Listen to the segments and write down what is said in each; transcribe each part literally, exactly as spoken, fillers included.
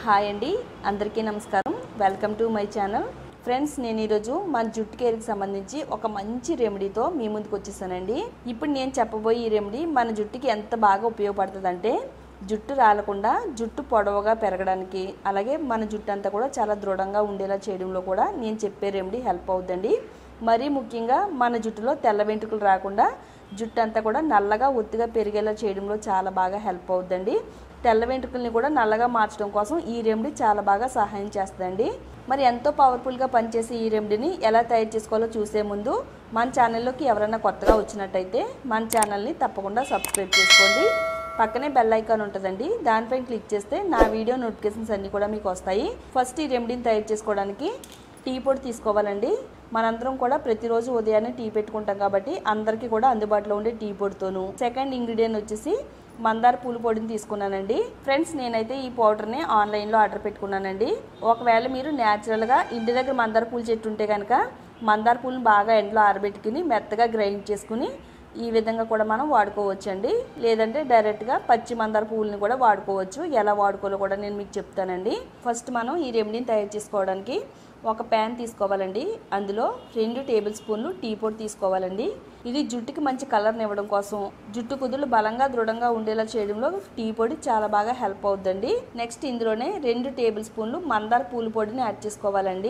Hi అండి, అందరికీ నమస్కారం. Welcome to my channel. Friends, నేను ఈరోజు మన జుట్టు కేర్కి సంబంధించి ఒక మంచి రెమెడీతో మీ ముందుకు వచ్చేసానండి. ఇప్పుడు నేను చెప్పబోయే ఈ రెమెడీ మన జుట్టుకి ఎంత బాగా ఉపయోగపడుతుందంటే, జుట్టు రాలకుండా జుట్టు పొడవుగా పెరగడానికి, అలాగే మన జుట్టు అంతా కూడా చాలా దృఢంగా ఉండేలా చేయడంలో కూడా నేను చెప్పే రెమెడీ హెల్ప్ అవుతుందండి. మరీ ముఖ్యంగా మన జుట్టులో తెల్ల వెంట్రుకలు రాకుండా జుట్టు అంతా కూడా నల్లగా ఒత్తిగా పెరిగేలా చేయడంలో చాలా బాగా హెల్ప్ అవుతుందండి. తెల్ల వెంట్రుకల్ని కూడా నల్లగా మార్చడం కోసం ఈ రెమెడీ చాలా బాగా సహాయం చేస్తుందండి. మరి ఎంతో పవర్ఫుల్గా పనిచేసే ఈ రెమెడీని ఎలా తయారు చేసుకోవాలో చూసే ముందు మన ఛానల్లోకి ఎవరైనా కొత్తగా వచ్చినట్టయితే మన ఛానల్ని తప్పకుండా సబ్స్క్రైబ్ చేసుకోండి. పక్కనే బెల్ ఐకాన్ ఉంటుందండి, దానిపైన క్లిక్ చేస్తే నా వీడియో నోటిఫికేషన్స్ అన్నీ కూడా మీకు వస్తాయి. ఫస్ట్ ఈ రెమెడీని తయారు చేసుకోవడానికి టీ పొడి తీసుకోవాలండి. మనందరం కూడా ప్రతిరోజు ఉదయాన్నే టీ పెట్టుకుంటాం కాబట్టి అందరికీ కూడా అందుబాటులో ఉండే టీ పొడితోను. సెకండ్ ఇంగ్రీడియంట్ వచ్చేసి మందార పూల పొడిని తీసుకున్నానండి. ఫ్రెండ్స్, నేనైతే ఈ పౌడర్ని ఆన్లైన్లో ఆర్డర్ పెట్టుకున్నానండి. ఒకవేళ మీరు న్యాచురల్గా ఇంటి దగ్గర మందార పూల చెట్టు ఉంటే కనుక మందార పూలను బాగా ఎండలో ఆరబెట్టుకుని మెత్తగా గ్రైండ్ చేసుకుని ఈ విధంగా కూడా మనం వాడుకోవచ్చు అండి. లేదంటే డైరెక్ట్గా పచ్చి మందార పువ్వులని కూడా వాడుకోవచ్చు. ఎలా వాడుకోవాలో కూడా నేను మీకు చెప్తానండి. ఫస్ట్ మనం ఈ రెమెడీని తయారు చేసుకోవడానికి ఒక ప్యాన్ తీసుకోవాలండి. అందులో రెండు టేబుల్ స్పూన్లు టీ పొడి తీసుకోవాలండి. ఇది జుట్టుకి మంచి కలర్ని ఇవ్వడం కోసం, జుట్టు కుదులు బలంగా దృఢంగా ఉండేలా చేయడంలో టీ పొడి చాలా బాగా హెల్ప్ అవుతుందండి. నెక్స్ట్ ఇందులోనే రెండు టేబుల్ స్పూన్లు మందార పూల పొడిని యాడ్ చేసుకోవాలండి.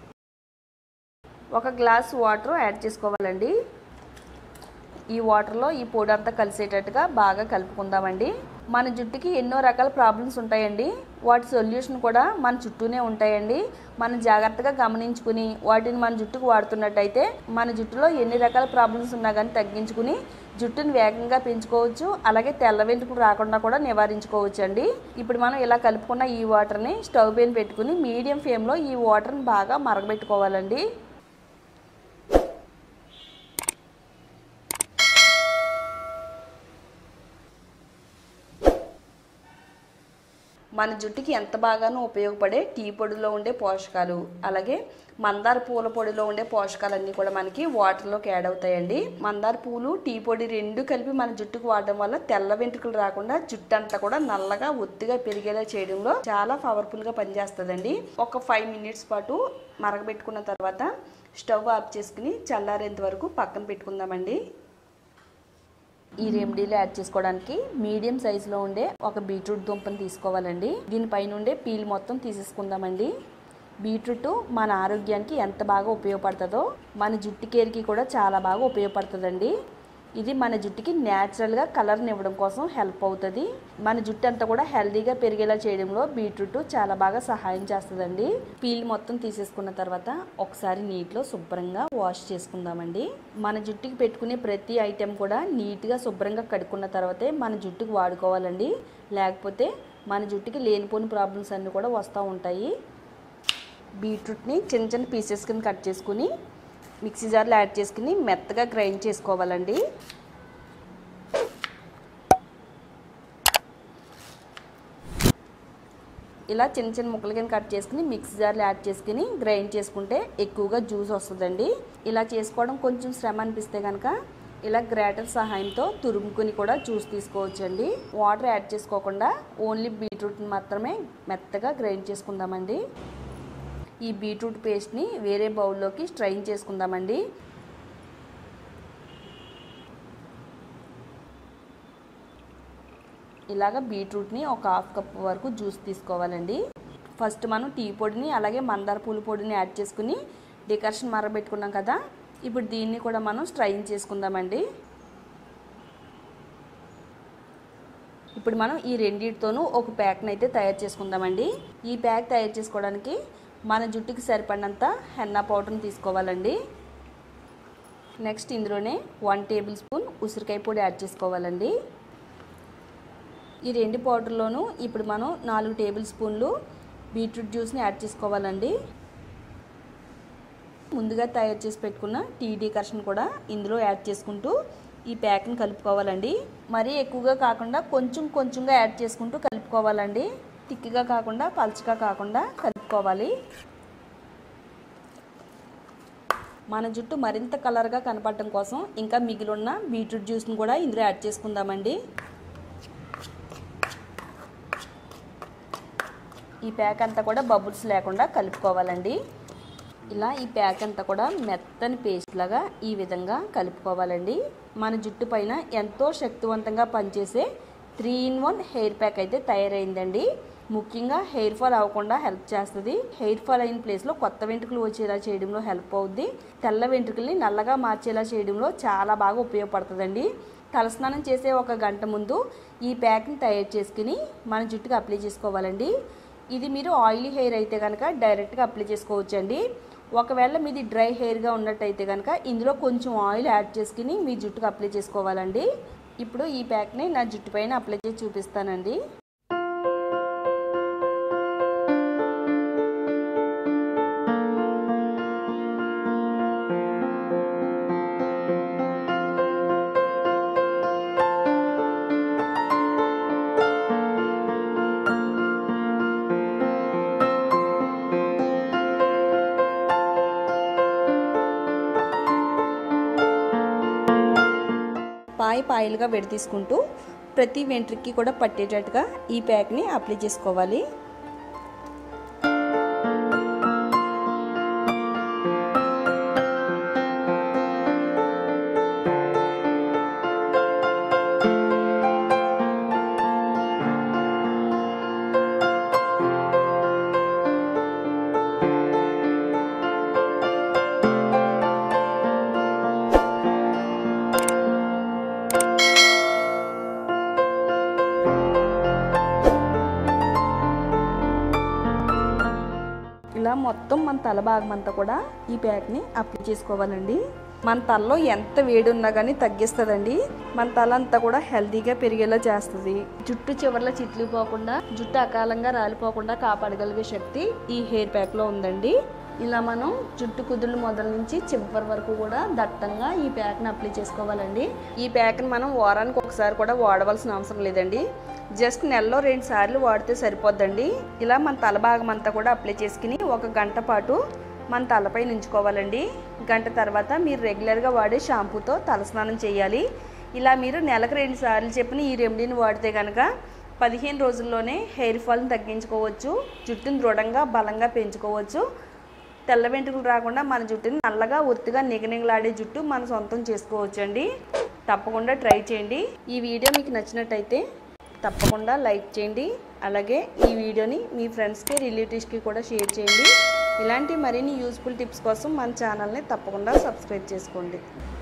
ఒక గ్లాస్ వాటర్ యాడ్ చేసుకోవాలండి. ఈ వాటర్లో ఈ పొడి అంతా కలిసేటట్టుగా బాగా కలుపుకుందామండి. మన జుట్టుకి ఎన్నో రకాల ప్రాబ్లమ్స్ ఉంటాయండి. వాటి సొల్యూషన్ కూడా మన చుట్టూనే ఉంటాయండి. మనం జాగ్రత్తగా గమనించుకుని వాటిని మన జుట్టుకు వాడుతున్నట్టయితే మన జుట్టులో ఎన్ని రకాల ప్రాబ్లమ్స్ ఉన్నా కానీ తగ్గించుకుని జుట్టుని వేగంగా పెంచుకోవచ్చు. అలాగే తెల్ల వెంట్రుకలు రాకుండా కూడా నివారించుకోవచ్చు అండి. ఇప్పుడు మనం ఇలా కలుపుకున్న ఈ వాటర్ని స్టవ్ పైన పెట్టుకుని మీడియం ఫ్లేమ్లో ఈ వాటర్ని బాగా మరగబెట్టుకోవాలండి. మన జుట్టుకి ఎంత బాగానో ఉపయోగపడే టీ పొడిలో ఉండే పోషకాలు, అలాగే మందార పూల పొడిలో ఉండే పోషకాలన్నీ కూడా మనకి వాటర్లోకి యాడ్ అవుతాయండి. మందార పూలు, టీ పొడి రెండు కలిపి మన జుట్టుకు వాడడం వల్ల తెల్ల వెంట్రుకలు రాకుండా జుట్టు అంతా కూడా నల్లగా ఒత్తిగా పెరిగేలా చేయడంలో చాలా పవర్ఫుల్గా పనిచేస్తుందండి. ఒక ఫైవ్ మినిట్స్ పాటు మరగబెట్టుకున్న తర్వాత స్టవ్ ఆఫ్ చేసుకుని చల్లారేంత వరకు పక్కన పెట్టుకుందామండి. ఈ రెమెడీలో యాడ్ చేసుకోవడానికి మీడియం సైజులో ఉండే ఒక బీట్రూట్ దుంపని తీసుకోవాలండి. దీనిపైన ఉండే పీల్ మొత్తం తీసేసుకుందామండి. బీట్రూట్ మన ఆరోగ్యానికి ఎంత బాగా ఉపయోగపడుతుందో మన జుట్టు కేర్కి కూడా చాలా బాగా ఉపయోగపడుతుందండి. ఇది మన జుట్టుకి న్యాచురల్గా కలర్ని ఇవ్వడం కోసం హెల్ప్ అవుతుంది. మన జుట్టు అంతా కూడా హెల్తీగా పెరిగేలా చేయడంలో బీట్రూట్ చాలా బాగా సహాయం చేస్తుందండి. పీల్ మొత్తం తీసేసుకున్న తర్వాత ఒకసారి నీటిలో శుభ్రంగా వాష్ చేసుకుందామండి. మన జుట్టుకి పెట్టుకునే ప్రతి ఐటెం కూడా నీట్గా శుభ్రంగా కడుక్కున్న తర్వాతే మన జుట్టుకు వాడుకోవాలండి. లేకపోతే మన జుట్టుకి లేనిపోని ప్రాబ్లమ్స్ అన్నీ కూడా వస్తూ ఉంటాయి. బీట్రూట్ని చిన్న చిన్న పీసెస్ కింద కట్ చేసుకుని మిక్సీ జార్లో యాడ్ చేసుకుని మెత్తగా గ్రైండ్ చేసుకోవాలండి. ఇలా చిన్న చిన్న ముక్కల కింద కట్ చేసుకుని మిక్సీ జార్లో యాడ్ చేసుకుని గ్రైండ్ చేసుకుంటే ఎక్కువగా జ్యూస్ వస్తుందండి. ఇలా చేసుకోవడం కొంచెం శ్రమ అనిపిస్తే కనుక ఇలా గ్రేటర్ సహాయంతో తురుముకుని కూడా జ్యూస్ తీసుకోవచ్చండి. వాటర్ యాడ్ చేసుకోకుండా ఓన్లీ బీట్రూట్ని మాత్రమే మెత్తగా గ్రైండ్ చేసుకుందామండి. ఈ బీట్రూట్ పేస్ట్ని వేరే బౌల్లోకి స్ట్రైన్ చేసుకుందామండి. ఇలాగ బీట్రూట్ని ఒక హాఫ్ కప్ వరకు జ్యూస్ తీసుకోవాలండి. ఫస్ట్ మనం టీ పొడిని అలాగే మందార పూల పొడిని యాడ్ చేసుకుని డికాషన్ మరగబెట్టుకున్నాం కదా, ఇప్పుడు దీన్ని కూడా మనం స్ట్రైన్ చేసుకుందామండి. ఇప్పుడు మనం ఈ రెండింటితోనూ ఒక ప్యాక్ని అయితే తయారు చేసుకుందామండి. ఈ ప్యాక్ తయారు చేసుకోవడానికి మన జుట్టుకి సరిపడినంత హెన్నా పౌడర్ని తీసుకోవాలండి. నెక్స్ట్ ఇందులోనే వన్ టేబుల్ స్పూన్ ఉసిరికాయ పొడి యాడ్ చేసుకోవాలండి. ఈ రెండు పౌడర్లోనూ ఇప్పుడు మనం నాలుగు టేబుల్ స్పూన్లు బీట్రూట్ జ్యూస్ని యాడ్ చేసుకోవాలండి. ముందుగా తయారు చేసి పెట్టుకున్న టీ డికాషన్ కూడా ఇందులో యాడ్ చేసుకుంటూ ఈ ప్యాక్ని కలుపుకోవాలండి. మరీ ఎక్కువగా కాకుండా కొంచెం కొంచెంగా యాడ్ చేసుకుంటూ కలుపుకోవాలండి. తిక్కిగా కాకుండా పల్చగా కాకుండా కలుపుకోవాలి. మన జుట్టు మరింత కలర్గా కనపడటం కోసం ఇంకా మిగిలిన బీట్రూట్ జ్యూస్ని కూడా ఇందులో యాడ్ చేసుకుందామండి. ఈ ప్యాక్ అంతా కూడా బబుల్స్ లేకుండా కలుపుకోవాలండి. ఇలా ఈ ప్యాక్ అంతా కూడా మెత్తని పేస్ట్ లాగా ఈ విధంగా కలుపుకోవాలండి. మన జుట్టు పైన ఎంతో శక్తివంతంగా పనిచేసే three in one hair pack అయితే తయారైందండి. ముఖ్యంగా హెయిర్ ఫాల్ అవ్వకుండా హెల్ప్ చేస్తుంది. హెయిర్ ఫాల్ అయిన ప్లేస్లో కొత్త వెంట్రుకలు వచ్చేలా చేయడంలో హెల్ప్ అవుద్ది. తెల్ల వెంట్రుకల్ని నల్లగా మార్చేలా చేయడంలో చాలా బాగా ఉపయోగపడుతుందండి. తలస్నానం చేసే ఒక గంట ముందు ఈ ప్యాక్ని తయారు చేసుకుని మన జుట్టుకి అప్లై చేసుకోవాలండి. ఇది మీరు ఆయిలీ హెయిర్ అయితే కనుక డైరెక్ట్గా అప్లై చేసుకోవచ్చండి. ఒకవేళ మీది డ్రై హెయిర్గా ఉన్నట్టయితే కనుక ఇందులో కొంచెం ఆయిల్ యాడ్ చేసుకుని మీ జుట్టుకు అప్లై చేసుకోవాలండి. ఇప్పుడు ఈ ప్యాక్ని నా జుట్టు పైన అప్లై చేసి చూపిస్తానండి. పాయి పాయలుగా విడదీసుకుంటూ ప్రతి వెంట్రుకి కూడా పట్టేటట్టుగా ఈ ప్యాక్ని అప్లై చేసుకోవాలి. ఇలా మొత్తం మన తల భాగం అంతా కూడా ఈ ప్యాక్ని అప్లై చేసుకోవాలండి. మన తలలో ఎంత వేడి ఉన్నా కానీ తగ్గిస్తుందండి. మన తల అంతా కూడా హెల్తీగా పెరిగేలా చేస్తుంది. జుట్టు చివర్లో చిట్లిపోకుండా, జుట్టు అకాలంగా రాలిపోకుండా కాపాడగలిగే శక్తి ఈ హెయిర్ ప్యాక్లో ఉందండి. ఇలా మనం జుట్టు కుదుళ్ళు మొదల నుంచి చివరి వరకు కూడా దట్టంగా ఈ ప్యాక్ని అప్లై చేసుకోవాలండి. ఈ ప్యాక్ని మనం వారానికి ఒకసారి కూడా వాడవలసిన అవసరం లేదండి. జస్ట్ నెలలో రెండు సార్లు వాడితే సరిపోద్దండి. ఇలా మన తల భాగం అంతా కూడా అప్లై చేసుకుని ఒక గంట పాటు మన తలపై ఉంచుకోవాలండి. గంట తర్వాత మీరు రెగ్యులర్గా వాడే షాంపూతో తలస్నానం చేయాలి. ఇలా మీరు నెలకు రెండు సార్లు చెప్పిన ఈ రెమెడీని వాడితే కనుక పదిహేను రోజుల్లోనే హెయిర్ ఫాల్ని తగ్గించుకోవచ్చు. జుట్టును దృఢంగా బలంగా పెంచుకోవచ్చు. తెల్ల వెంట్రుకలు రాకుండా మన జుట్టుని నల్లగా ఒత్తుగా నిగనిగలాడే జుట్టు మన సొంతం చేసుకోవచ్చు అండి. తప్పకుండా ట్రై చేయండి. ఈ వీడియో మీకు నచ్చినట్టయితే తప్పకుండా లైక్ చేయండి. అలాగే ఈ వీడియోని మీ ఫ్రెండ్స్కి, రిలేటివ్స్కి కూడా షేర్ చేయండి. ఇలాంటి మరిన్ని యూస్ఫుల్ టిప్స్ కోసం మన ఛానల్ని తప్పకుండా సబ్స్క్రైబ్ చేసుకోండి.